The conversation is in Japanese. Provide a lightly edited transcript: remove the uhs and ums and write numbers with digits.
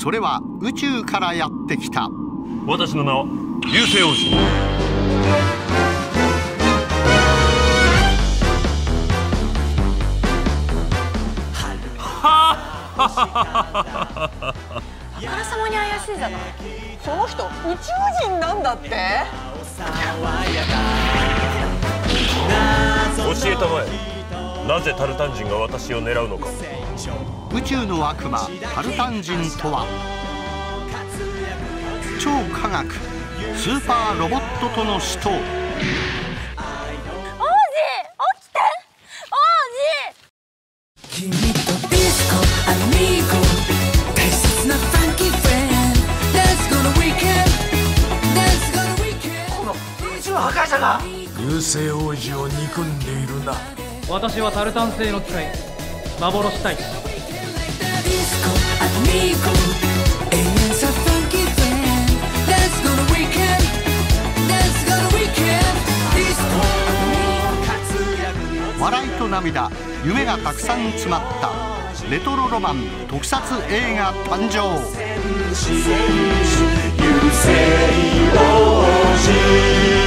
それは宇宙からやってきた。 私の名は流星王子。 あからさまに怪しいじゃない。その人宇宙人なんだって。 教えたまえ。なぜタルタン人が私を狙うのか。 宇宙の悪魔タルタン人とは、超科学スーパーロボットとの死闘。王子起きて王子。君とディスコアミーゴ、大切なファンキーフレンド、 Let's go the weekend Let's go the weekend。 この宇宙破壊者が流星王子を憎んでいるな。 私はタルタン星の機械幻大使。 笑いと涙、夢がたくさん詰まったレトロロマン特撮映画誕生。流星王子。